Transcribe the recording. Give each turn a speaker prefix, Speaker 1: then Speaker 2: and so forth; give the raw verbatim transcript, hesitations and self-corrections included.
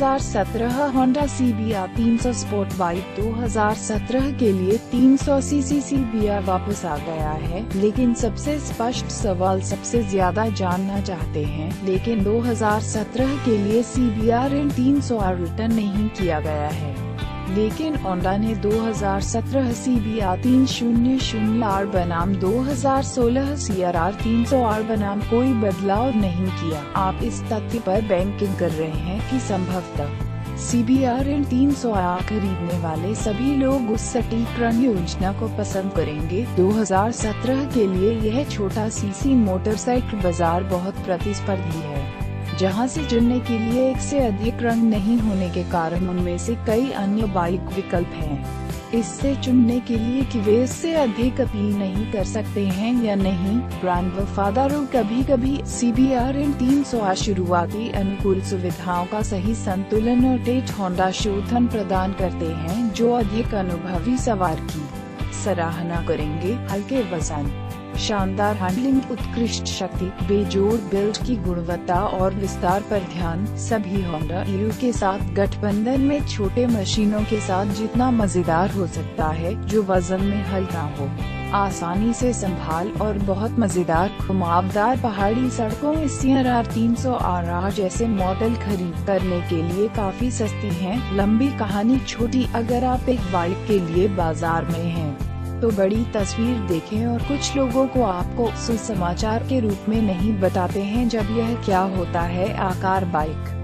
Speaker 1: हज़ार सत्रह Honda C B R तीन सौ स्पोर्ट बाइक दो हज़ार सत्रह के लिए तीन सौ सीसी C B R वापस आ गया है, लेकिन सबसे स्पष्ट सवाल सबसे ज्यादा जानना चाहते हैं, लेकिन दो हज़ार सत्रह के लिए C B R तीन सौ R रिटर्न नहीं किया गया है। लेकिन होंडा ने दो हज़ार सत्रह C B R तीन सौ R बनाम दो हज़ार सोलह C B R तीन सौ R बनाम कोई बदलाव नहीं किया। आप इस तथ्य पर बैंकिंग कर रहे हैं कि संभवतः C B R तीन सौ R खरीदने वाले सभी लोग उस सटीक रंग योजना को पसंद करेंगे। दो हज़ार सत्रह के लिए यह छोटा सीसी मोटरसाइकिल बाजार बहुत प्रतिस्पर्धी है, जहां से चुनने के लिए एक से अधिक रंग नहीं होने के कारण उनमें से कई अन्य बाइक विकल्प हैं। इससे चुनने के लिए कि वे इससे अधिक अपील नहीं कर सकते हैं या नहीं। ब्रांड वफादारों कभी कभी C B R तीन सौ R शुरुआती अनुकूल सुविधाओं का सही संतुलन और तेज होंडा शोधन प्रदान करते हैं, जो अधिक अनुभवी सवार की सराहना करेंगे। हल्के वजन, शानदार हैंडलिंग, उत्कृष्ट शक्ति, बेजोड़ बिल्ड की गुणवत्ता और विस्तार पर ध्यान। सभी होंडा हीरो के साथ गठबंधन में छोटे मशीनों के साथ जितना मजेदार हो सकता है, जो वजन में हल्का हो, आसानी से संभाल और बहुत मजेदार घुमावदार पहाड़ी सड़कों में C B R तीन सौ R R जैसे मॉडल खरीद करने के लिए काफी सस्ती हैं। लंबी कहानी छोटी, अगर आप एक बाइक के लिए बाजार में हैं तो बड़ी तस्वीर देखें, और कुछ लोगों को आपको सुसमाचार के रूप में नहीं बताते हैं जब यह क्या होता है। आकार बाइक